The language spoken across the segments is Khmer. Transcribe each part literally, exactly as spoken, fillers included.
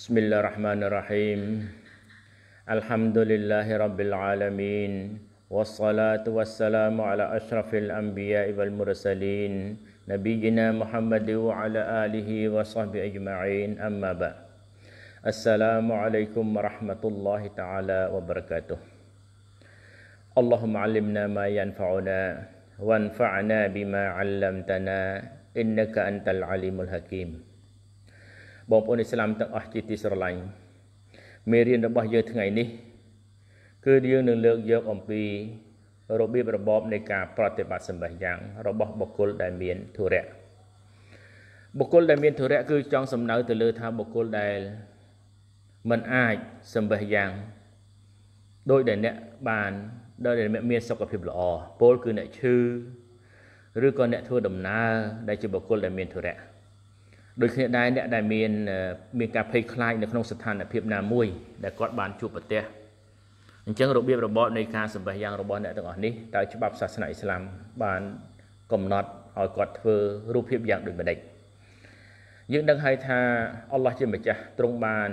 Bismillahirrahmanirrahim. Alhamdulillahi rabbil alamin. Wassalatu wassalamu ala ashrafil anbiya wal mursalin. Nabiyyina Muhammad wa ala alihi wa sahbihi ajma'in. Amma ba'. Assalamualaikum warahmatullahi ta'ala wabarakatuh. Allahumma alimna ma yanfa'una wanfa'na bima 'allamtana innaka antal alimul hakim. បងប្អូនឥស្លាមទាំងអស់ជាទីស្រឡាញ់មេរៀនរបស់យើងថ្ងៃនេះគឺយើងនឹងលើកយកអំពីរបៀបរបបនៃការប្រតិបត្តិសម្បះយ៉ាងរបស់បុគ្គលដែលមានធុរៈបុគ្គលដែលមានធុរៈគឺចង់សំដៅទៅលើថាបុគ្គលដែលមិនអាចសម្បះយ៉ាងដោយដែលអ្នកបានដោយដែលអ្នកមានសុខភាពល្អពលគឺអ្នកឈឺឬក៏អ្នកធ្វើដំណើរដែលជាបុគ្គលដែលមានធុរៈដោយគ្នាដែរអ្នកដែលមានមានការភ័យខ្លាចនៅក្នុងស្ថានភាពណាមួយដែលគាត់បានជួបប្រទះអញ្ចឹងរបៀបរបបនៃការសម្បះយ៉ាងរបស់អ្នកទាំងអស់នេះតើច្បាប់សាសនាអ៊ីស្លាមបានកំណត់ឲ្យគាត់ធ្វើរូបភាពយ៉ាងដូចម្តេចយើងដឹងហើយថាអល់ឡោះជាម្ចាស់ទ្រង់បាន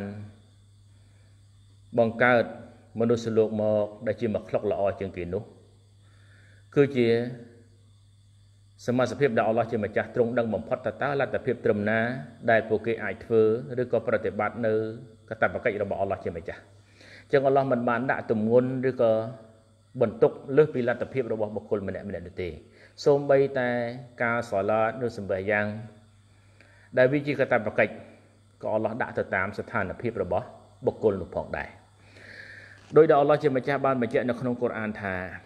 បង្កើតមនុស្សលោកមកដែលជាមកខ្លុកល្អជាងគេនោះគឺជាសមត្ថភាពដែលអល់ឡោះជាម្ចាស់ទ្រង់ដឹងបំផុតតើលទ្ធភាពត្រឹមណាដែលពួកគេអាចធ្វើឬក៏ប្រតិបត្តិនៅកាតព្វកិច្ចរបស់អល់ឡោះជាម្ចាស់អញ្ចឹងអល់ឡោះមិនបានដាក់ទម្ងន់ឬក៏បន្ទុកលើសពីលទ្ធភាពរបស់បុគ្គលម្នាក់ម្នាក់នោះទេសូម្បីតែការសាឡាតឬសម្បះយ៉ាងដែលវាជាកាតព្វកិច្ចក៏អល់ឡោះដាក់ទៅតាមស្ថានភាពរបស់បុគ្គលនោះផងដែរដោយដែលអល់ឡោះជាម្ចាស់បានបញ្ជាក់នៅក្នុងកូរ៉ានថា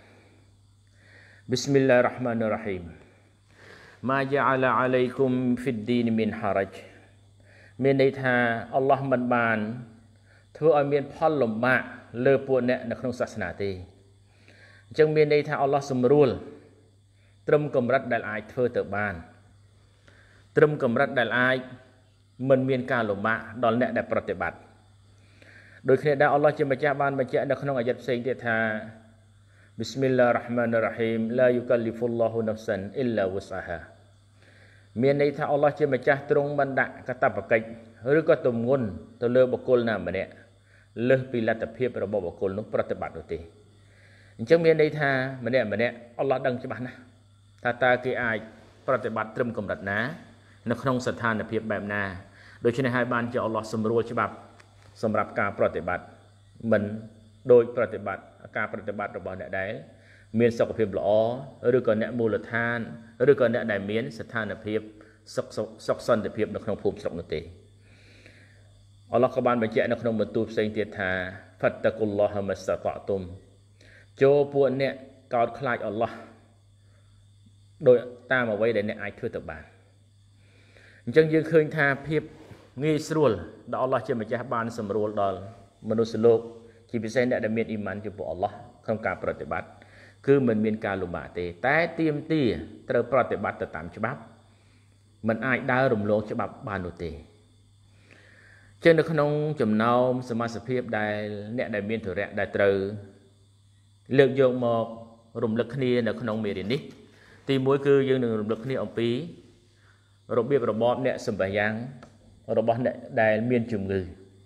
Bismillahirrahmanirrahim Ma ja'ala 'alaikum fid din min haraj មានន័យថាអល់ឡោះមិនបានធ្វើឲ្យមានផលលំបាកលើពួកអ្នកនៅក្នុងសាសនាទេអញ្ចឹងមានន័យថាអល់ឡោះសម្រួលត្រឹមកម្រិតដែលអាចធ្វើទៅបានត្រឹមកម្រិតដែលអាចមិនមានការលំបាកដល់អ្នកដែលប្រតិបត្តិដោយគ្នាដែរអល់ឡោះជាម្ចាស់បានបញ្ជាក់នៅក្នុងអាយ៉ាតផ្សេងទៀតថា Bismillahirrahmanirrahim La yukallifullahu nafsan illa wus'aha មានន័យថាអល់ឡោះជាម្ចាស់ទ្រង់បានដាក់កាតព្វកិច្ចឬក៏ទម្ងន់ទៅលើបុគ្គលណាម្នាក់លើសពីលទ្ធភាពរបស់បុគ្គលនោះប្រតិបត្តិនោះទេអញ្ចឹងមានន័យថាម្នាក់ម្នាក់អល់ឡោះដឹងច្បាស់ណាស់ថាតើគេអាចប្រតិបត្តិត្រឹមកម្រិតណានៅក្នុងស្ថានភាពបែបណាដូច្នេះហើយបានជាអល់ឡោះសម្រួលច្បាប់សម្រាប់ការប្រតិបត្តិមិនដោយប្រតិបត្តិការប្រតិបត្តិរបស់អ្នកដែលមានសុខភាពល្អឬក៏អ្នកមូលដ្ឋានឬក៏អ្នកដែលមានស្ថានភាពសុខសុខសន្តិភាពនៅក្នុងភូមិស្រុកនោះទេអល់ឡោះក៏បានបញ្ជាក់នៅក្នុងបន្ទូលផ្សេងទៀតថា Fattaqullaha mastata'tum ចូលពួកអ្នកកោតខ្លាចអល់ឡោះដោយតាមអ្វីដែលអ្នកអាចធ្វើទៅបានអញ្ចឹងយើងឃើញថាភាពងាយស្រួលដែលអល់ឡោះជាម្ចាស់បានសម្រួលដល់មនុស្សលោកជាពិសេសអ្នកដែលមានអ៊ីម៉ានចំពោះអល់ឡោះក្នុងការប្រតិបត្តិគឺមិនមានការលំបាកទេតែទាមទារត្រូវប្រតិបត្តិទៅតាមច្បាប់មិនអាចដើររំលងច្បាប់បាននោះទេចឹងនៅក្នុងចំណោមសមាជិកភាពដែលអ្នកដែលមានធុរៈដែលត្រូវលើកយកមករំលឹកគ្នានៅក្នុងមេរៀននេះទីមួយគឺយើងនឹងរំលឹកគ្នាអំពីរបៀបរបបអ្នកសម្បះយ៉ាងរបស់អ្នកដែលមានជំងឺ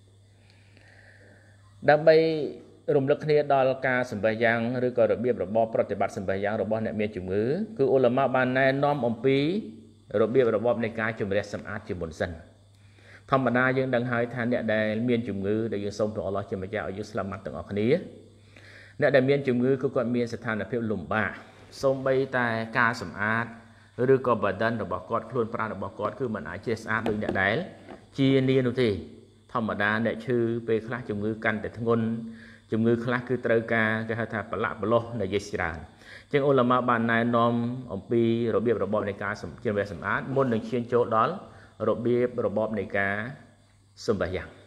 ដើម្បីរំលឹកគ្នាដល់ការសម្បះយ៉ាងឬក៏របៀបរបបប្រតិបត្តិសម្បះយ៉ាងរបស់អ្នកមានជំងឺគឺអ៊ុលាម៉ាបានណែនាំអំពីរបៀបរបបនៃការជំរះសម្អាតជាមុនសិនធម្មតាយើងដឹងហើយថាអ្នកដែលមានជំងឺដែលយើងសូមព្រះអល់ឡោះជាម្ចាស់ឲ្យយើងស្លាប់ម៉ាត់ទាំងអស់គ្នាអ្នកដែលមានជំងឺគឺគាត់មានស្ថានភាពលំបាកសូម្បីតែការសម្អាតឬក៏បាដានរបស់គាត់ខ្លួនប្រាណរបស់គាត់គឺមិនអាចចេះស្អាតដូចអ្នកដែលជានីនោះទេធម្មតាអ្នកឈឺពេលខ្លះជំងឺកាន់តែធ្ងន់ជំងឺខ្លះគឺត្រូវការគេហៅថាប្រឡាក់ប្រឡោះនៃយេច្រើនអញ្ចឹងអ៊ុលាម៉ាបានណែនាំអំពីរបៀបរបបនៃការជំរះសម្អាតមុននឹងឈានចូលដល់របៀបរបបនៃការសម្បះយ៉ាង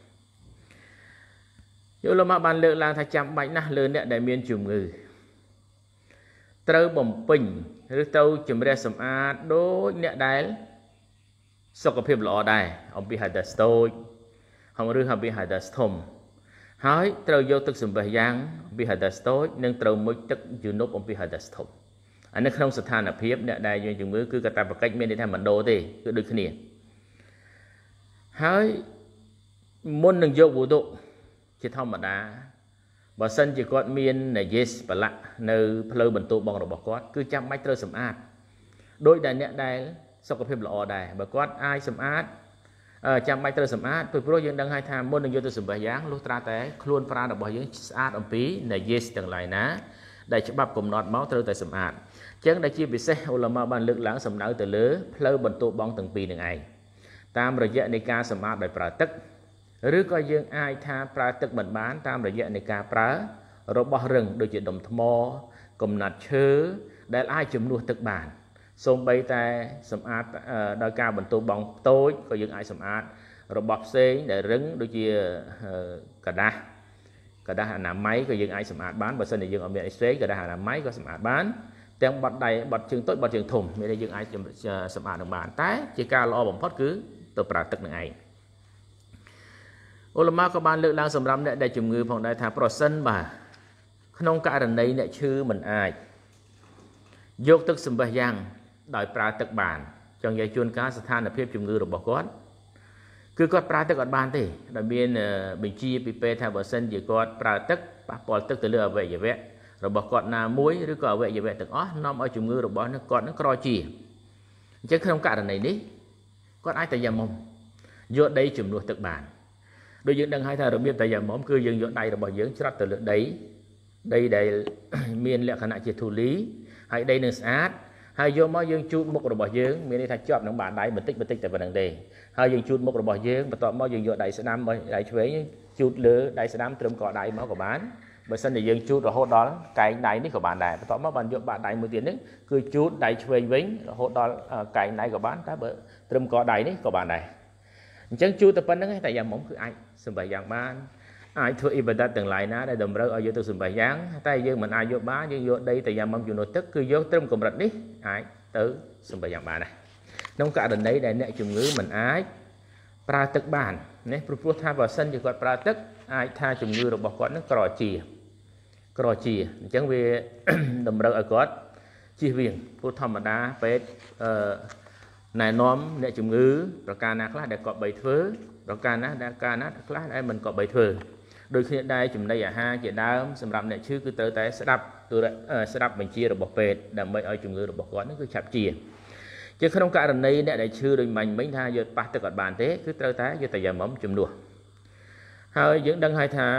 អ៊ុលាម៉ាបានលើកឡើងថាចាំបាច់ណាស់លើអ្នកដែលមានជំងឺត្រូវបំពេញឬទៅជំរះសម្អាតដូចអ្នកដែលសុខភាពល្អដែរអំពីហាដាសតូចហងឬអំពីហាដាសធំហើយត្រូវយកទឹកសម្បះយ៉ាងអំពីហាដាសតូចនិងត្រូវមុជទឹកយូនុបអំពីហាដាសធំអានេះក្នុងស្ថានភាពអ្នកដែលមានជំងឺគឺកាតព្វកិច្ចមានន័យថាមិនដូរទេគឺដូចគ្នាហើយមុននឹងយកវុតុជាធម្មតាបើសិនជាគាត់មាននាយេសបលៈនៅផ្លូវបន្ទោបងរបស់គាត់គឺចាំបាច់ត្រូវសម្អាតដោយដែលអ្នកដែលសុខភាពល្អដែរបើគាត់អាចសម្អាតចាំបាច់ត្រូវសម្អាតពីព្រោះយើងដឹងហើយថាមុននឹងយកទៅសម្បះយ៉ាងលុះត្រាតែខ្លួនប្រាណរបស់យើងស្អាតអំពីនាយេសទាំងឡាយណាដែលច្បាប់កំណត់មកត្រូវតែសម្អាតអញ្ចឹងដែលជាពិសេសឧលមាបានលើកឡើងសំដៅទៅលើផ្លូវបន្ទោបងទាំងពីរនឹងឯងតាមរយៈនៃការសម្អាតដោយប្រើទឹកឬក៏យើងអាចថាប្រើទឹកមិនបានតាមរយៈនៃការប្រើរបស់រឹងដូចជាដុំថ្មកំណាត់ឈើដែលអាចជំនួសទឹកបានសូម្បីតែសម្អាតដោយការបន្ទោបងតូចក៏យើងអាចសម្អាតរបស់ផ្សេងដែលរឹងដូចជាกระดาษกระดาษអនាម័យក៏យើងអាចសម្អាតបានបើសិនជាយើងអត់មានអីផ្សេងกระดาษអនាម័យក៏សម្អាតបានទាំងបត់ដៃបត់ជើងតូចបត់ជើងធំមានតែយើងអាចសម្អាតនឹងបានតែជាការល្អបំផុតគឺទៅប្រើទឹកនឹងឯងឧលមាក៏បានលើកឡើងសម្រាប់អ្នកដែលជំងឺផងដែរថាប្រសិនបាទក្នុងករណីអ្នកឈឺមិនអាចយកទឹកសម្បះយ៉ាងដោយប្រើទឹកបានចង់និយាយជួនកាលស្ថានភាពជំងឺរបស់គាត់គឺគាត់ប្រើទឹកអត់បានទេដែលមានបញ្ជាពីពេទ្យថាបើសិនជាគាត់ប្រើទឹកប៉ះពាល់ទឹកទៅលើអវយវៈរបស់គាត់ណាមួយឬក៏អវយវៈទាំងអស់នាំឲ្យជំងឺរបស់គាត់នឹងក្រជាអញ្ចឹងក្នុងករណីនេះគាត់អាចតែយ៉ាមុំយកដីជំនួសទឹកបានដូចយើងដឹងហើយថារបៀបតែយ៉ាមុំគឺយើងយកដៃរបស់យើងច្រត់ទៅលើដីដីដែលមានលក្ខណៈជាធូលីហើយដីនឹងស្អាតហើយយកមកយើងជូតមុខរបស់យើងមានន័យថាជាប់នឹងបាតដៃបន្តិចបន្តិចតែប៉ុណ្្នឹងទេហើយយើងជូតមុខរបស់យើងបន្ទាប់មកយើងយកដៃស្ដាំដៃឆ្វេងជូតលើដៃស្ដាំត្រឹមកដៃមកក៏បានបើសិនជាយើងជូតរហូតដល់កែងដៃនេះក៏បានដែរបន្ទាប់មកបានយកបាតដៃមួយទៀតនេះគឺជូតដៃឆ្វេងវិញរហូតដល់កែងដៃក៏បានតែបើត្រឹមកដៃនេះក៏បានដែរអញ្ចឹងជូតតែប៉ុណ្្នឹងតែយ៉ាងមុំគឺអាចសម្បះយ៉ាងបានអាចធ្វើអ៊ីបាដាតទាំងឡាយណាដែលតម្រូវឲ្យយកទៅសម្បះយ៉ាងតែយើងមិនអាចយកបានយើងយកដីតែយ៉ាងមុំជំនួសទឹកគឺយកត្រឹមកម្រិតនេះអាចទៅសម្បះយ៉ាងបានដែរក្នុងករណីដែលអ្នកជំងឺមិនអាចប្រើទឹកបានណាព្រោះថាបើសិនជាគាត់ប្រើទឹកអាចថាជំងឺរបស់គាត់នឹងក្រជាក្រជាអញ្ចឹងវាតម្រូវឲ្យគាត់ជៀសវាងព្រោះធម្មតាពេទ្យអឺណែនាំអ្នកជំងឺប្រការណាខ្លះដែលគាត់បីធ្វើប្រការណាដែលការណាខ្លះដែលមិនគាត់បីធ្វើដូចគ្នាដែរចំណីអាហារជាដើមសម្រាប់អ្នកឈឺគឺត្រូវតែស្ដាប់ស្ដាប់បញ្ជារបស់ពេទ្យដើម្បីឲ្យជំងឺរបស់គាត់នឹងគឺឆាប់ជាជាក្នុងករណីអ្នកដែលឈឺដូចមាញ់មិញថាយកប៉ះទឹកអត់បានទេគឺត្រូវតែយកតែយ៉ាមុំជំនួសហើយយើងដឹងហើយថា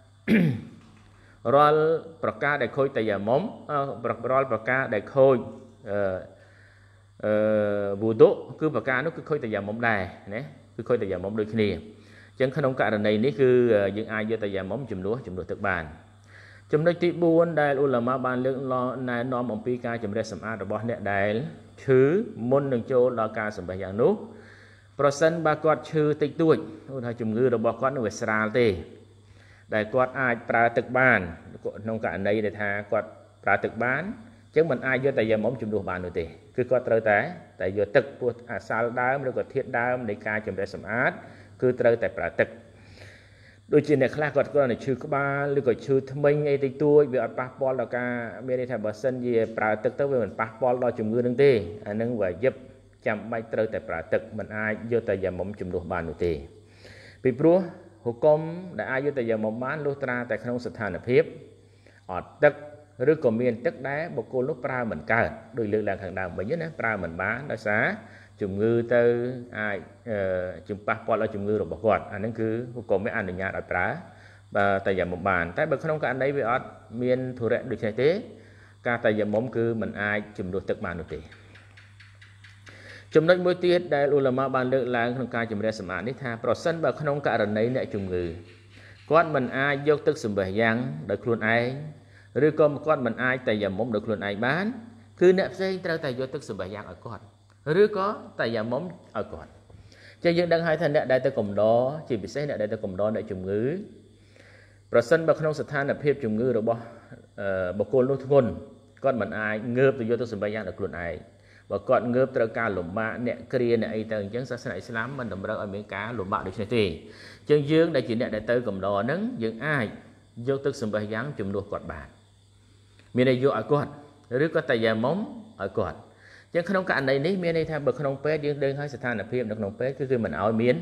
រាល់ប្រការដែលខូចតែយ៉ាមុំរាល់ប្រការដែលខូចអឺអឺវុតុគឺប្រការនោះគឺខូចតែយ៉ាមុំដែរណាគឺខូចតែយ៉ាមុំដូចគ្នាអញ្ចឹងក្នុងករណីនេះគឺយើងអាចយកតែយ៉ាមុំជំនួសជំនួសទឹកបានចំណុចទីបួនដែលឧលមាបានលើកណែនាំអំពីការជំរះសម្អាតរបស់អ្នកដែលឈឺមុននឹងចូលដល់ការសម្បះយ៉ាងនោះប្រសិនបើគាត់ឈឺតិចតួចឧទាហរណ៍ជំងឺរបស់គាត់នឹងវាស្រាលទេដែលគាត់អាចប្រើទឹកបានក្នុងករណីដែលថាគាត់ប្រើទឹកបានអញ្ចឹងមិនអាចយកតែយ៉ាមុំជំនួសបាននោះទេគឺគាត់ត្រូវតែតែយកទឹកពោះអាសាល់ដើមឬក៏ធាតុដើមនៃការជំរះសម្អាតគឺត្រូវតែប្រើទឹកដូចជាអ្នកខ្លះគាត់គាត់ឈឺក្បាលឬក៏ឈឺធ្មេញអីតិចតួចវាអត់ប៉ះពាល់ដល់ការមានន័យថាបើសិនជាប្រើទឹកទៅវាមិនប៉ះពាល់ដល់ជំងឺនឹងទេអានឹងវាយឹបចាំបាច់ត្រូវតែប្រើទឹកមិនអាចយកតែយ៉ាមុំជំនួសបាននោះទេពីព្រោះហុគមដែលអាចយកតែយ៉ាមុំបានលុះត្រាតែក្នុងស្ថានភាពអត់ទឹកឬក៏មានទឹកដែលបុគ្គលនោះប្រើមិនកើតដោយលើកឡើងខាងដើមវិញណាប្រើមិនបានដោយសារជំងឺទៅអាចជំប៉ះពាល់ដល់ជំងឺរបស់គាត់អាហ្នឹងគឺហុគមវាអនុញ្ញាតឲ្យប្រើតែយ៉ាមុំបានតែបើក្នុងករណីវាអត់មានធុរៈដូចនេះទេការតែយ៉ាមុំគឺមិនអាចជំនួសទឹកបាននោះទេចំណុចមួយទៀតដែលឧលមាបានលើកឡើងក្នុងការជំរះសម្អាតនេះថាប្រសិនបើក្នុងករណីអ្នកជំងឺគាត់មិនអាចយកទឹកសម្បះយ៉ាងដោយខ្លួនឯងឬក៏គាត់មិនអាចតែយ៉ាមុំដោយខ្លួនឯងបានគឺអ្នកផ្សេងត្រូវតែយកទឹកសម្បះយ៉ាងឲ្យគាត់ឬក៏តែយ៉ាមុំឲ្យគាត់ចឹងយើងដឹងហើយថាអ្នកដែលទៅកំដរជាពិសេសអ្នកដែលទៅកំដរអ្នកជំងឺប្រសិនបើក្នុងស្ថានភាពជំងឺរបស់បុគ្គលនោះធ្ងន់គាត់មិនអាចងើបទៅយកទឹកសម្បះយ៉ាងដោយខ្លួនឯងបើគាត់ងើបត្រូវការលំបាកអ្នកគ្រាអ្នកអីទៅអញ្ចឹងសាសនាអ៊ីស្លាមមិនតម្រូវឲ្យមានការលំបាកដូចនេះទេអញ្ចឹងយើងដែលជាអ្នកដែលទៅកំដរហ្នឹងយើងអាចយកទឹកសម្បះយ៉ាងជំនួសគាត់បានមានន័យយកឲ្យគាត់ឬក៏តែយ៉ាមុំឲ្យគាត់អញ្ចឹងក្នុងករណីនេះមានន័យថាបើក្នុងពេទ្យយើងដឹងហើយស្ថានភាពនៅក្នុងពេទ្យគឺគឺមិនឲ្យមាន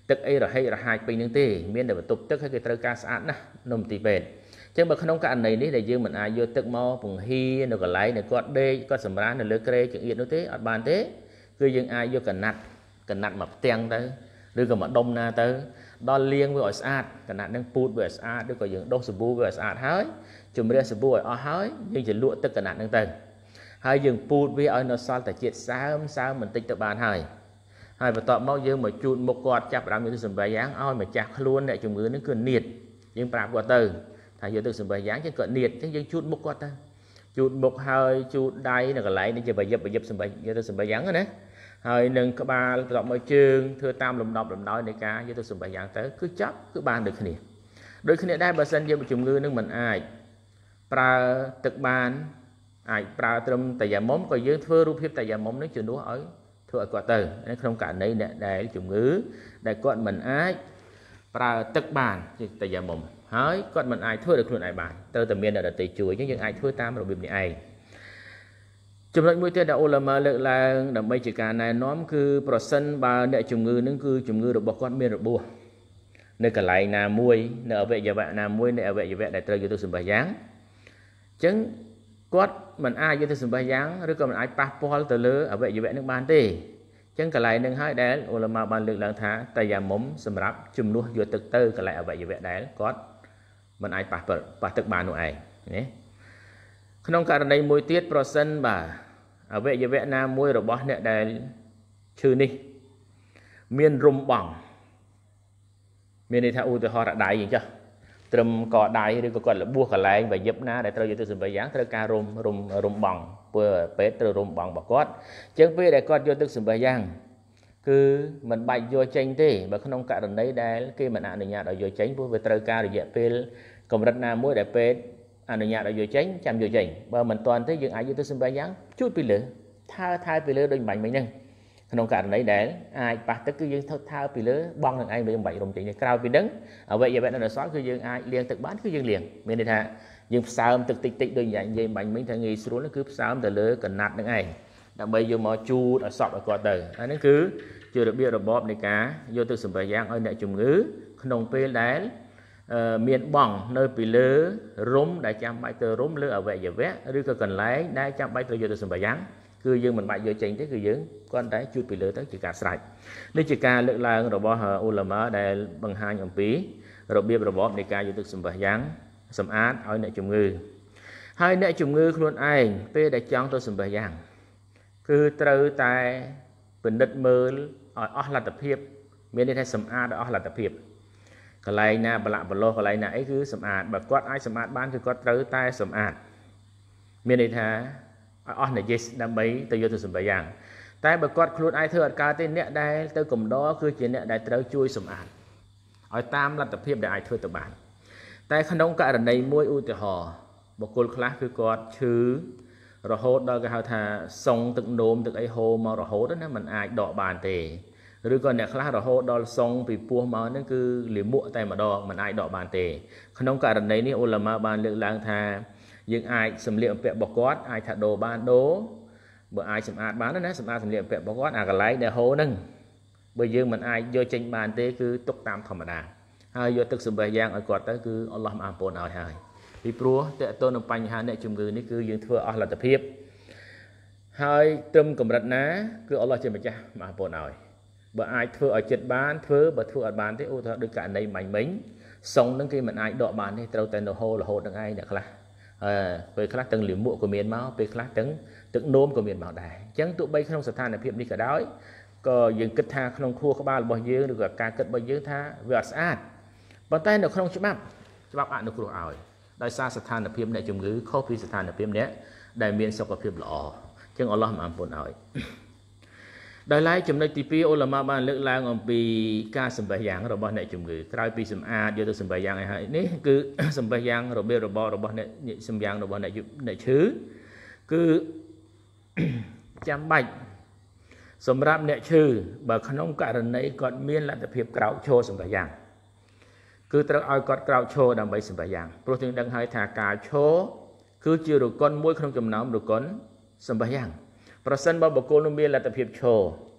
ទឹកអីរហេរហាយពេញនឹងទេមានតែបន្ទប់ទឹកហើយគេត្រូវការស្អាតណាស់នំទីពេទ្យអញ្ចឹងបើក្នុងករណីនេះដែលយើងមិនអាចយកទឹកមកពង្ហីនៅកន្លែងដែលគាត់ដេកគាត់សម្រាននៅលើក្រែចង្អៀតនោះទេអត់បានទេគឺយើងអាចយកកណាត់កណាត់មកផ្ទាំងទៅឬក៏មកដុំណាទៅដល់លាងវាឲ្យស្អាតកណាត់នឹងពូតវាឲ្យស្អាតឬក៏យើងដុសសាប៊ូវាឲ្យស្អាតហើយជំរះសាប៊ូឲ្យអស់ហើយយើងจะលក់ទឹកកណាត់នឹងទៅហើយយើងពូតវាឲ្យនៅសល់តែជាតិសើមសើមបន្តិចទៅបានហើយហើយបន្ទាប់មកយើងមកជូតមុខគាត់ចាប់ផ្ដើមយកទៅសម្បាយ៉ាងឲ្យម្ចាស់ខ្លួនអ្នកជំងឺនឹងគឺនៀតយើងប្រាប់គាត់ទៅថាយកទៅសម្បាយ៉ាងចឹងគាត់នៀតចឹងយើងជូតមុខគាត់ទៅជូតមុខហើយជូតដៃនៅកន្លែងនេះជាប្រយិបប្រយិបសម្បាយកទៅសម្បាយ៉ាងណាហើយនឹងក្បាលបន្ទាប់មកជើងធ្វើតាមលំដាប់លំដោយនៃការយកទៅសម្បាយ៉ាងទៅគឺចាប់គឺបានដូចគ្នាដូចគ្នាដែរបើសិនជាជំងឺនឹងមិនអាចប្រើទឹកបានអាចប្រើត្រឹមតាយ៉ាមុំក៏យើងធ្វើរូបភាពតាយ៉ាមុំនឹងជំនួសឲ្យធ្វើឲ្យគាត់ទៅក្នុងករណីអ្នកដែលជំងឺដែលគាត់មិនអាចប្រើទឹកបានជាតាយ៉ាមុំហើយគាត់មិនអាចធ្វើដោយខ្លួនឯងបានត្រូវតែមានអ្នកដទៃជួយអញ្ចឹងយើងអាចធ្វើតាមរបៀបនេះឯងចំណុចមួយទៀតដែលអ៊ូឡាម៉ាលើកឡើងដើម្បីជាការណែនាំគឺប្រសិនបើអ្នកជំងឺនឹងគឺជំងឺរបស់គាត់មានរបួសនៅកន្លែងណាមួយនៅអវយវៈណាមួយនៅអវយវៈដែលត្រូវយកទៅសម្បាយ៉ាងអញ្ចឹងគាត់មិនអាចយកទៅសម្បាយ៉ាងឬក៏មិនអាចប៉ះពាល់ទៅលើអវយវៈនឹងបានទេអញ្ចឹងកន្លែងនឹងហើយដែលអ៊ូឡាម៉ាបានលើកឡើងថាតាយ៉ាមុំសម្រាប់ជំនួសយកទឹកទៅកន្លែងអវយវៈដែលគាត់មិនអាចប៉ះប៉ះទឹកបាននោះឯងណាក្នុងករណីមួយទៀតប្រសិនបើអវយវៈណាមួយរបស់អ្នកដែលឈឺនេះមានរំបងមានន័យថាឧទាហរណ៍ដៃអញ្ចឹងត្រឹមកដៃឬក៏គាត់លបួសកន្លែងវាយឹបណាដែលត្រូវយកទៅសម្បាយ៉ាងត្រូវការរំរំរំបងព្រោះពេទ្យត្រូវរំបងរបស់គាត់អញ្ចឹងពេលដែលគាត់យកទឹកសម្បាយ៉ាងគឺមិនបាច់យកចេញទេបើក្នុងករណីដែលគេមិនអនុញ្ញាតឲ្យយកចេញព្រោះវាត្រូវការរយៈពេលកម្រិតណាមួយដែលពេទ្យអនុញ្ញាតឲ្យយកចេញចាំយកចេញបើមិនទាន់ទេយើងអាចយកទៅសម្បាយ៉ាងជូតពីលើថើថើពីលើដូចបាញ់មិញហ្នឹងក្នុងករណីដែលអាចប៉ះទឹកគឺយើងថើថើពីលើបងនឹងឯងមិនបាច់រំចេញទេក្រៅពីហ្នឹងអវយវៈនៅសល់គឺយើងអាចលាងទឹកបានគឺយើងលាងមានន័យថាយើងផ្សើមទឹកតិចតិចដូចនិយាយបាញ់មិញថាងាយស្រួលគឺផ្សើមទៅលើកណាត់នឹងឯងដើម្បីយកមកជូតឲ្យសក់ឲ្យគាត់ទៅហើយហ្នឹងគឺជារបៀបរបបនៃការយកទៅសម្បាយ៉ាងឲ្យអ្នកជំងឺក្នុងពេលដែលមានបងនៅពីលើរុំដែលចាំបាច់ទៅរុំលើអវយវៈឬក៏កន្លែងដែលចាំបាច់ត្រូវយកទៅសម្បាយ៉ាងគឺយើងមិនបាច់យកចេញទេគឺយើងគ្រាន់តែជូតពីលើទៅជាការស្រេចនេះជាការលើកឡើងរបស់អ៊ូឡាម៉ាដែលបង្ហាញអំពីរបៀបរបបនៃការយកទឹកសម្បាយ៉ាងសម្អាតឲ្យអ្នកជំងឺហើយអ្នកជំងឺខ្លួនឯងពេលដែលចង់ទៅសម្បាយ៉ាងគឺត្រូវតែពិនិត្យមើលឲ្យអស់លទ្ធភាពមានន័យថាសម្អាតឲ្យអស់លទ្ធភាពកន្លែងណាប្រឡាក់ប្រឡោះកន្លែងណាអីគឺសម្អាតបើគាត់អាចសម្អាតបានគឺគាត់ត្រូវតែសម្អាតមានន័យថាឲ្យអស់និយាយដើម្បីទៅយកទៅសម្បាយ៉ាងតែបើគាត់ខ្លួនឯងធ្វើអត់កើតទេអ្នកដែលទៅកំដរគឺជាអ្នកដែលត្រូវជួយសម្អាតឲ្យតាមលទ្ធភាពដែលអាចធ្វើទៅបានតែក្នុងករណីមួយឧទាហរណ៍បុគ្គលខ្លះគឺគាត់ឈឺរហូតដល់គេហៅថាសុងទឹកនោមទឹកអីហូរមករហូតណាมันអាចដកបានទេឬក៏អ្នកខ្លះរហូតដល់សុងពីពោះមកហ្នឹងគឺលាមកតែម្ដងมันអាចដកបានទេក្នុងករណីនេះអ៊ូឡាម៉ាបានលើកឡើងថាយើងអាចសម្លៀកបំពាក់របស់គាត់អាចថាដូរបានដូរបើអាចសម្អាតបានណាសម្អាតសម្លៀកបំពាក់របស់គាត់អាកន្លែងដែលហូរហ្នឹងបើយើងមិនអាចយកចេញបានទេគឺទុកតាមធម្មតាហើយយកទឹកសម្បាយ៉ាងឲ្យគាត់ទៅគឺអល់ឡោះអរគុណឲ្យហើយពីព្រោះតើតើនឹងបញ្ហាអ្នកជំងឺនេះគឺយើងធ្វើអស់លទ្ធភាពហើយត្រឹមកម្រិតណាគឺអល់ឡោះជាម្ចាស់អរគុណឲ្យបើអាចធ្វើឲ្យចិត្តបានធ្វើបើធ្វើអត់បានទេឧទាហរណ៍ដូចករណីមាញ់មិញសុងហ្នឹងគេមិនអាចដកបានទេត្រូវតែនៅហូររហូតនឹងឯងអ្នកខ្លះអឺពេលខ្លះទាំងលាមកក៏មានមកពេលខ្លះទាំងទឹកនោមក៏មានមកដែរអញ្ចឹងទោះបីក្នុងស្ថានភាពនេះក៏ដោយក៏យើងគិតថាក្នុងខួរក្បាលរបស់យើងឬក៏ការគិតរបស់យើងថាវាអត់ស្អាតប៉ុន្តែនៅក្នុងច្បាប់ច្បាប់អនុគ្រោះឲ្យដោយសារស្ថានភាពអ្នកជំងឺខុសពីស្ថានភាពអ្នកដែលមានសុខភាពល្អអញ្ចឹងអល់ឡោះអរគុណឲ្យដោយឡែកចំណុចទីពីរអ៊ូឡាម៉ាបានលើកឡើងអំពីការសម្បាយ៉ាងរបស់អ្នកជំងឺក្រោយពីសម្អាតយកទៅសម្បាយ៉ាងឲ្យហើយនេះគឺសម្បាយ៉ាងរបៀបរបបរបស់អ្នកសម្យ៉ាងរបស់អ្នកអ្នកឈឺគឺចាំបាច់សម្រាប់អ្នកឈឺបើក្នុងករណីគាត់មានលទ្ធភាពក្រោកឈរសម្បាយ៉ាងគឺត្រូវឲ្យគាត់ក្រោកឈរដើម្បីសម្បាយ៉ាងព្រោះយើងដឹងហើយថាការឈរគឺជារកុនមួយក្នុងចំណោមរកុនសម្បាយ៉ាងប្រសិនបើបុគ្គលនោះមានលទ្ធភាពឈរ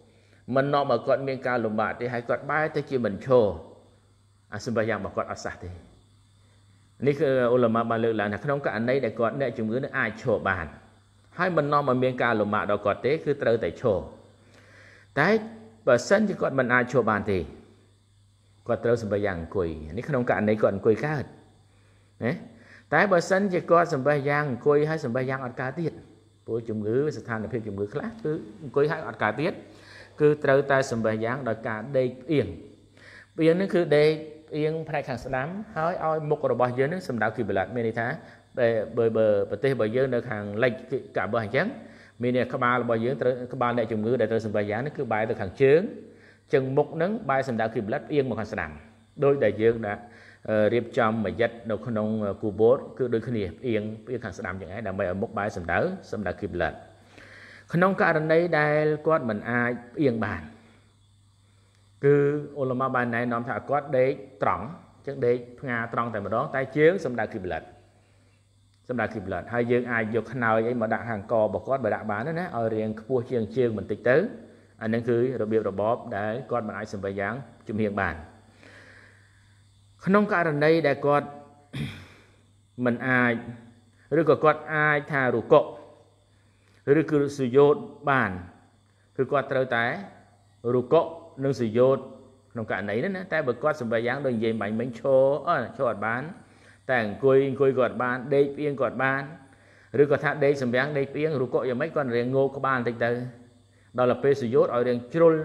mình nọ mà còn miền cao lùm bạc thì hay còn bay tới chỉ mình cho à xin bây giờ mà còn ở sát thìนี่คืออุลามะบาลือหลังขนมกะอันนี้แต่ก่อนเนี่ยจุ่มมือเนี่ยอายโชว์บานให้มันนอมาเมียงการลงมาดอกกอดเต้คือเตอแต่โชว์แต่เปอร์เซ็นต์ที่ก่อนมันอายโชว์บานทีก่อนเตอสมบัยยังกุยนี่ขนมกะอันนี้ก่อนกุยข้าวเนี่ยแต่เปอร์เซ็นต์ที่ก่อนสมบัยยังกุยให้สมบัยยังอัดกาติดปุ้ยจุ่มมือสถานในเพียงจุ่มมือคลาสคือกุยให้อัดกาติดคือเตอแต่สมบัยยังโดยการเดย์เอียงเอียงนั่นคือเดย์เอียงภายขังสนามให้เอามุกระบายเยอะนึกสำดาวขีบลัดเมนิท้าเบอร์เบอร์เบอร์ประเทศบายเยอะในขังเล็กกับเบอร์หันจังมีเนี่ยขบาลบายเยอะขบาลในจุ่มมือได้ตัวสมบัยยานั่นคือใบตัวขังเชื้อจึงมุกนั้นใบสำดาวขีบลัดเอียงมาขังสนามโดยได้เยอะนะเรียบจำมายัดในขนมกูโบสคือโดยขณีเอียงเอียงขังสนามอย่างไรดังไปเอามุกใบสำดาวสำดาวขีบลัดขนมการันนี้ได้ก้อนเหมือนอายเอียงบานคืออุลามะบานในน้อมถากอดเด็กตรองจังเด็กงาตรองแต่มาร้องใต้เชื้อสำดากิบลัดสำดากิบลัดให้ยืงอายยกขนาวไอ้มาด่างห่างกอบอกกอดมาด่าบานนั่นนะเอาเรียงพวกเชียงเชียงเหมือนติ๊กเตอร์อันนั้นคือระเบียบระบอบได้กอดมันไอ้สมบัยยังจุ่มเฮียงบานขนมการันนี้ได้กอดมันอายหรือก็กอดอายทารุโกหรือคือสุโยดบานคือกอดเตอร์แต่รุโกนึงสุโยดขนมการไหนนั่นนะแต่บกอดสมบัยยังโดยเยี่ยมใหม่เหมือนโชว์อ๋อโชว์กอดบ้านแต่งคุยคุยกอดบ้านเด็กเพียงกอดบ้านหรือก็ถ้าเด็กสมบัยยังเด็กเพียงรู้ก็ยังไม่ก่อนเรียงโง่กับบ้านติดเตอđó là pe sử dụng ở รียงโจล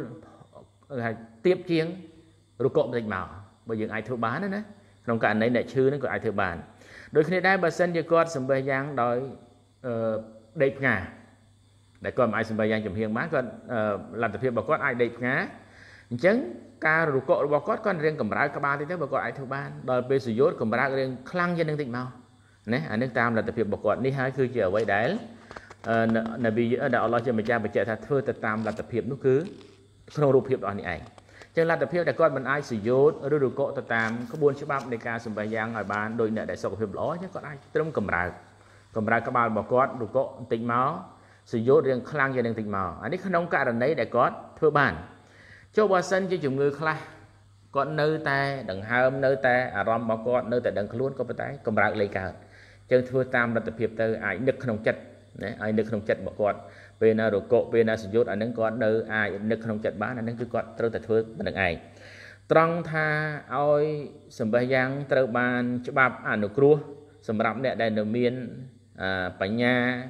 tiếp chiếnรู้ก็ติดมาbởi vì ai thưa bán đó nèขนมการไหนเนี่ยชื่อนั่นก็ai thưa bánโดยkhiได้บาสันจะกอดสมบัยยังโดยเด็กงาแต่ก่อนไอ้สมบัยยังจำเพียงม้าก็หลังจากเพียงบอกกอดไอ้เด็กงาจังการรู้ก็บอกก็ก้อนเรียงกับเรากบาที่เท่าบอกก็ไอ้ทุบ้านโดยเป็นสุยศกับเราเรียงคลั่งยันนึงติดเมาเนี่ยอันนี้ตามหลักแต่เพียงบอกก็นี่ฮะคือเกี่ยวไว้ได้นบีเดาอัลลอฮ์จะมาจ้าไปเจอถ้าเธอจะตามหลักแต่เพียงนั่นคือโครงรูปเพียงตอนนี้ไอ้จังหลักแต่เพียงแต่ก้อนมันไอ้สุยศหรือรู้ก็ตามขบวนฉบับในการสมบัยยังไอ้บ้านโดยเนี่ยได้สกปรกล้อเนี่ยก็ไอ้ตรงกับเรากับเรากบาบอกก็รู้ก็ติดเมาสุยศเรียงคลั่งยันนึงติดเมาอันนี้ขนมการันนี้ได้ก็เพื่อบ้านcho bà sinh cho chúng người khác còn nơi ta đằng hàm nơi ta à rom bảo con nơi ta đằng luôn có phải tay cầm rạc lấy cả chân thưa tam là tập hiệp từ ai nực không chặt ai nực không chặt bảo con bên nào đồ cộ bên nào sử dụng anh con nơi ai nực không chặt bán anh cứ con trâu tập thưa bằng đằng ai trong tha oi sầm bay giang trâu bàn cho bạp à nụ cua sầm rậm nè đại nụ miên à bánh nha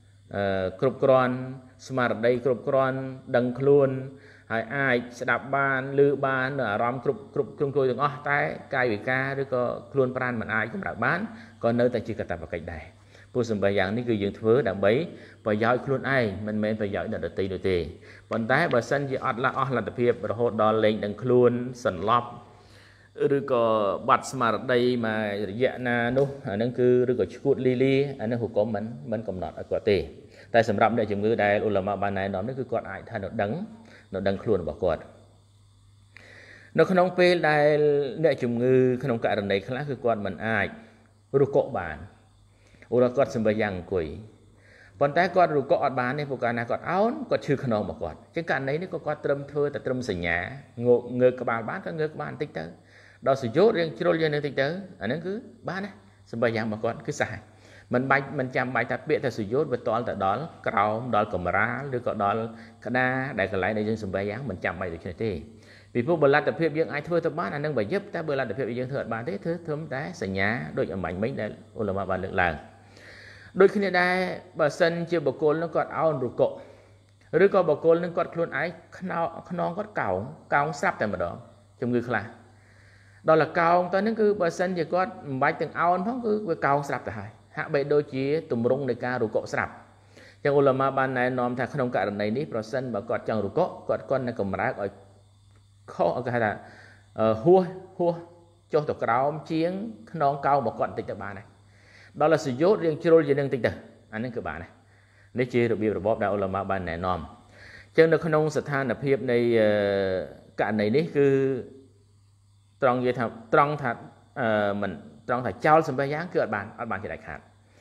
cột cron smart đây cột cron đằng luôn hai ai sẽ đạp bàn lư bàn ở rom cục cục cục cục từng ó tay cài bị ca rồi có luôn pran mà ai cũng đạp bán còn nơi ta chỉ cần tập vào cách nàyผู้สมบัยอย่างนี้คือยังถือดังใบไปย้อยคลุนไอมันไม่ไปย้อยดังตีโดยตีบนท้ายบริษัทที่อัดละอัดละตะเพียบประหดดอลเล็งดังคลุนสันล็อบหรือก็บัดสมาร์ทได้มาเยอะนานุอันนั้นคือหรือก็ชุดลีลีอันนั้นหัวกลมมันมันกำหนดกว่าตีแต่สำหรับในจมือได้อุลามะบานในน้อมนั่นคือกอดไอท่านดังnó đang khuôn bảo quạt nó không nông pe đại đại chủng ngư không nông cả đằng này khácคือquạt mình aiรู้ก็บานอุลากอดสมบัยยังกุยปนแต่กอดรู้ก็อดบานในพวกการนักอดเอาก็ชื่อขนมบอกกอดจังการนี้นี่ก็กอดเติมเธอแต่เติมสัญญาโง่เงยกบาลบ้านก็เงยกบาลติ๊กเตอร์ดอกสุโยเรียงชิโรเรียนในติ๊กเตอร์อันนั้นคือบ้านนะสมบัยยังบอกกอดคือสายมันใบมันจำใบตัดเบี้ยแต่สุโยไปตอนแต่ดอลกราวดอลกบราหรือก็ดอลคณะได้กันหลายในยังสมบัยยังมันจำใบตัวเช่นที่ปีพวกเบลล์แต่เพียบยังไอ้ทั่วทั้งบ้านอันนั้นใบยับแต่เบลล์แต่เพียบยังเถิดบ้านที่เธอทำแต่สัญญาโดยอย่างมันไม่ได้อุลามะบานเลือกลางโดยขณะได้บาสันเชื่อบุคคลแล้วก็เอาหรือก็หรือก็บุคคลนั้นก็คลุนไอ้ขนองขนองก็เก่าเก่าซับแต่มาดอกจมือคลาดอลเก่าตอนนั้นคือบาสันจะก็ใบตึงเอาเพราะคือเก่าซับแต่หายhạ bệ đôi chí tùm rungในการรู้ก็สลับจังอุลามะบานในน้อมถ้าขนมการในนี้เพราะเส้นแบบกอดจังรู้ก็กอดก้อนในกลมรักเอาข้ออะไรนะหัวหัวโจตกราวเชียงขนมเก่าบอกกอดติดตะบานnày đó là sự dốt riêng chiêu riêngติดตะอันนั้นคือบ้านnàyนี่จีระเบียบระบบดาวอุลามะบานในน้อมจังในขนมสถานเพียบในการในนี้คือตรองยี่ทำตรองถัดมันตรองถ่ายเจ้าสมบัยยังเกิดบานอัดบานจะได้ขาดข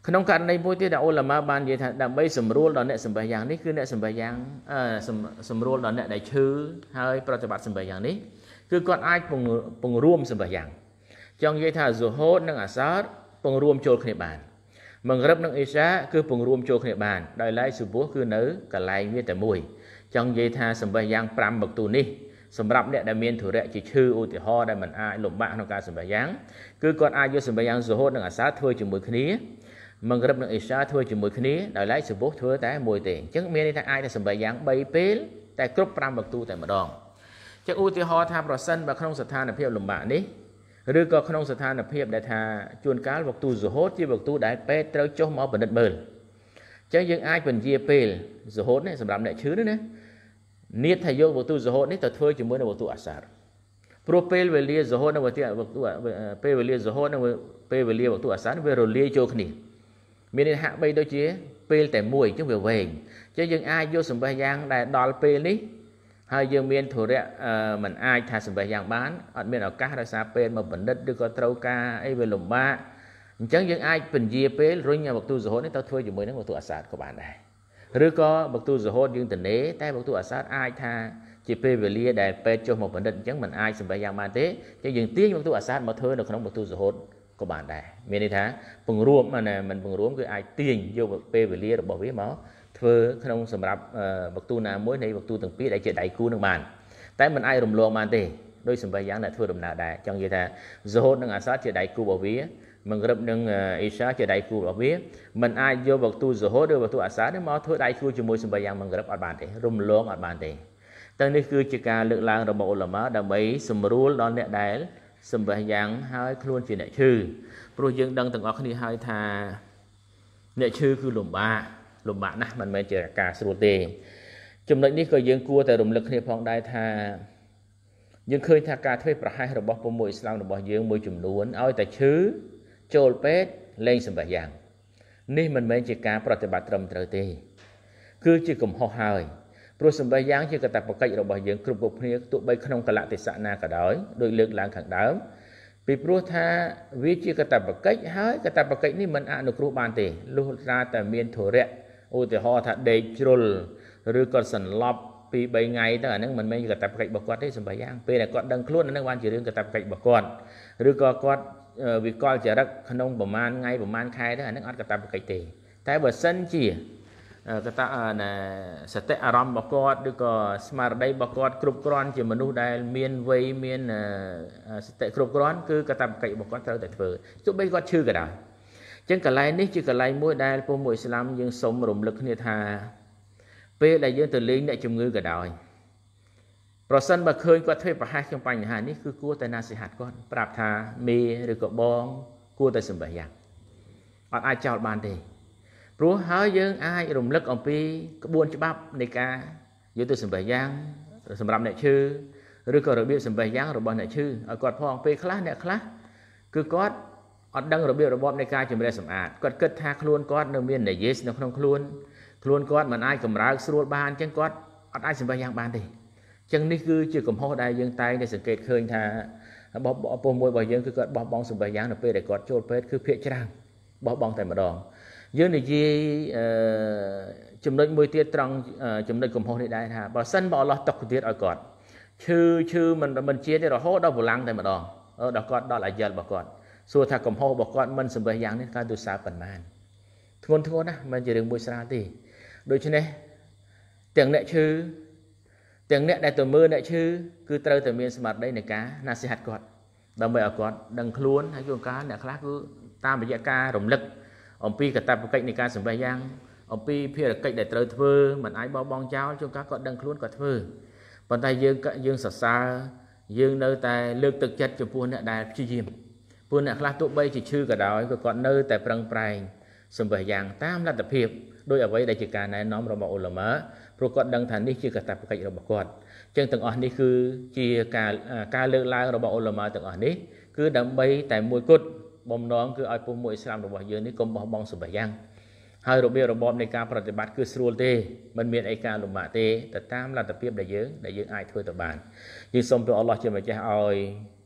ขนมการในมวยที่ดาวละมาบานเดียดำใบสมรูลดอนเนี่ยสมบัยอย่างนี้คือเนี่ยสมบัยอย่างสมสมรูลดอนเนี่ยได้ชื่อให้ปฏิบัติสมบัยอย่างนี้คือก่อนไอ้ปงปงรวมสมบัยอย่างจังยัยท่าโซโฮนังอาซาร์ปงรวมโจลขณะบานมังรับนังเอชาคือปงรวมโจลขณะบานได้ไล่สุบัวคือเนื้อกะไลเมียแต่มวยจังยัยท่าสมบัยอย่างปรำบักตูนี้สำหรับเนี่ยได้เมียนถือเระจิชื่ออุติฮอได้มันไอ้หลุมบ้าในการสมบัยอย่างคือก่อนไอ้ยสมบัยอย่างโซโฮนังอาซาร์ถอยจมูกนี้มังรับนังเอชาถอยจมูกนี้ได้ไล่สุบัวถอยแต่มวยเตะจังเมียนในทางไอ้ได้สมบัยอย่างใบเปลแต่กรุบปรำบักตูแต่มาดองจากอุติฮอทำประสันแบบขนมสถานเพียบหลุมบ้านี้หรือก็ขนมสถานเพียบได้ทาจวนการบักตูโซโฮที่บักตูได้เปเตอร์โจมเอาเป็นดัดเบิลจังยังไอ้เป็นเยียเปลโซโฮเนี่ยสำหรับเนี่ยชื่อนี่นะเนียทายกบักตูโซโฮนี่แต่เธอจะเหมือนบักตูอาซาร์โปรเปลเวลีโซโฮนั่นบักตูบักตูเปลเวลีโซโฮนั่นเปลเวลีบักตูอาซาร์เวโรลีโจคนีมีในหักใบโดยเฉพาะเปลแต่มวยจังเวเวงจังยังไอ้โยสมบัยยังได้ดอลเปลนี้ให้ยังเมียนถั่วเระมันไอ้ทาสมบัยอย่างบ้านอันเมียนเอาการรักษาเป็นมาบันดัดด้วยก็เต้ากาไอ้เวลุมบ้าจังยังไอ้เป็นเยียเปลรุ่งยาบักตูโซโฮนี่ต้องช่วยอยู่มือนั่งบักตูอาซาดก็บ้านได้หรือก็บักตูโซโฮยังแต่เน้แต่บักตูอาซาดไอ้ทาจีเปเวลีได้เป็นโจมมาบันดัดจังมันไอ้สมบัยอย่างบ้านเต้จังยังตีบักตูอาซาดมาเธอในขนมบักตูโซโฮก็บ้านได้เมียนี่ท่าปุ่งรวมมันมันปุ่งรวมคือไอ้ตีนโยเปเวลีเราบอกวิมาเธอขนมสำหรับบักตูน้ำมวยในบักตูตั้งปีได้เจอได้กู้หนึ่งบานแต่มันไอ้รวมรวมมาเต้โดยสมบัยอย่างนั้นเธอรวมนาได้จังยี่ท่าโซโฮนังอาซาเจอได้กู้บอกวิมันรับนังเอชาเจอได้กู้บอกวิมันไอ้โยบักตูโซโฮโดยบักตูอาซาเนี่ยมาเธอได้กู้จมูกสมบัยอย่างมันรับอัดบานเต้รวมรวมอัดบานเต้ตั้งนี้คือจิการเลือกลางระบบอุลามะดำไปสมรู้ตอนเนี่ยได้สมบัยอย่างให้คล้วนจีเนี่ยชื่อโปรยังดังต่างออกนี่ให้ท่าเนี่ยชื่อคือหลุมบ้าหลุมบ้านะมันไม่เจอการสรุปเองจำนวนนี้ก็ยังกลัวแต่รวมลึกเนี่ยพองได้ท่ายังเคยท่าการช่วยประหารระบบประมวยอิสลามระบบยังมวยจุ่มล้วนเอาแต่ชื่อโจลเป็ดเล่งสมบัยอย่างนี่มันไม่เจอการปฏิบัติตรมตรเตคือจีกลุ่มห่อหายโปรสมบัยอย่างจีกระตับประกายระบบยังกลุ่มบุพเพตัวใบขนมกะละติสนากระดอยโดยเลือกหลังขังดาวปีโปรธาวิจิกระตับประกายหายกระตับประกายนี่มันอนุครูบานเตลูราแต่เมียนโถเระโอเตหอถ้าเดจรุลหรือก็สันลบปีใบไงตั้งแต่นั้นมันไม่กระตับประกายบกอดได้สมบัยย่างปีแต่ก็ดังคลุ้นนั่งวันจีเรื่องกระตับประกายบกอดหรือก็ก็วิกอลจะรักขนมประมาณไงประมาณใครตั้งแต่นั้นอัดกระตับประกายเตแต่บทสั้นจีกระตับน่ะสเตอารมบกอดหรือก็สมาร์ทได้บกอดกรุบกรอนจีมนุษย์ได้เมียนเวเมียนสเตกรุบกรอนคือกระตับประกายบกอดเท่าแต่เธอจุดใบก็ชื่อกระดาษจังกะไลนี่จีกะไลมวยได้พวกมวยอิสลามยังสมรมลึกเนี่ยท่าเป้ได้ยังตัวเลี้ยงได้จมงือกระดอยเพราะสันบะเคยก็เทประหารจังปัญหานี่คือกู้แต่นาสิหัดก้อนปราบทามีหรือก็บองกู้แต่สมบัยอย่างอัดไอเจ้าบานเดเพราะหายังไอรมลึกออกปีกระบวนฉบับในการยึดตัวสมบัยอย่างสำหรับเนี่ยชื่อหรือก็ระเบียบสมบัยอย่างระบบเนี่ยชื่อเอากอดพองปีคลาเนี่ยคลาคือกอดอัดดังระเบียบระบบในการจำเริญสมอาดกอดเกิดทาคลวนกอดเนื้อเมียนในเยสในขนมคลวนคลวนกอดมันไอ้กำราสรุปบานจังกอดอัดไอ้สมบัยอย่างบานดิจังนี่คือจืดกลมห่อได้ยังไตในสังเกตเคยท่าบอกบอกปมวยบอกยังคือกอดบอกบองสมบัยอย่างในเป้ได้กอดโจดเป้คือเพียจรังบอกบองแต่มาดองยังในยีจำนวนมวยเตี้ยตรังจำนวนกลมห่อได้ได้ท่าบอกสั้นบอกเราตกเตี้ยเอากอดชื่อชื่อมันมันเจี๊ยที่เราห่อดอกบุลังแต่มาดองเออดอกกอดดอกละเอียดบอกกอดส่วนถ้ากลมห่อบอกกอดมันสมบัยอย่างนี้การดูสาปันมันทุนทุนนะมันจะเรื่องมวยสระตีโดยเฉพาะเตียงเนี่ยชื่อเตียงเนี่ยได้ตัวมือเนี่ยชื่อคือเตาตัวเมียนสมัติได้ในกานาสิหัดกอดดำไปเอากอดดังคล้วนให้โยนกาเนี่ยคลาคือตามไปยาการมลึกอมปีกับตาปกติในการสมบัยยังอมปีเพียรกิจได้เตาเถื่อมันไอ้บอบองเจ้าโยนกากอดดังคล้วนกอดเถื่อปัจจัยยืงยืงสัตย์ซายืงเนื้อแต่เลือกตึกจัดจะพูนเนี่ยได้ชี้ยิ้มพูนเนี่ยคลาตัวใบจะชื่อกับดอยก็กอดเนื้อแต่ปรังไพรสมบัยยังตามรัฐเพียบโดยเอาไว้ในจิการในน้อมเราบอกอุลามะปรากฏดังฐานนี้ชื่อกระตับกระยเราบอกก่อนจึงต่างอ่อนนี้คือจีการการเลือกลายเราบอกอุลามะต่างอ่อนนี้คือดำใบแต่มวยกุดบอมน้องคือไอ้ปุ่มมวยอิสลามเราบอกเยอะนี้กลมบองสมบัยยังให้เราเบียระบอบในการปฏิบัติคือสโลเตมันมีไอการลุมมาเตแต่ตามรัฐเพียบได้เยอะได้เยอะไอ้ถ้วยตะบานยิ่งสมตัวอัลลอฮ์จะมาจะเอา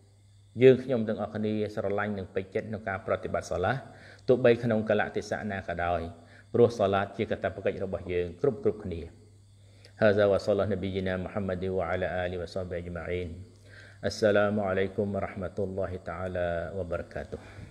យើងខ្ញុំទាំងអស់គ្នាស្រឡាញ់នឹងពេញចិត្តក្នុងការប្រតិបត្តិសាឡាទោះបីក្នុងកលៈទេសៈណាក៏ដោយព្រោះសាឡាជាកាតព្វកិច្ចរបស់យើងគ្រប់គ្រប់គ្នា هذا وصلى نبينا محمد وعلى آله وصحبه أجمعين السلام عليكم ورحمة الله تعالى وبركاته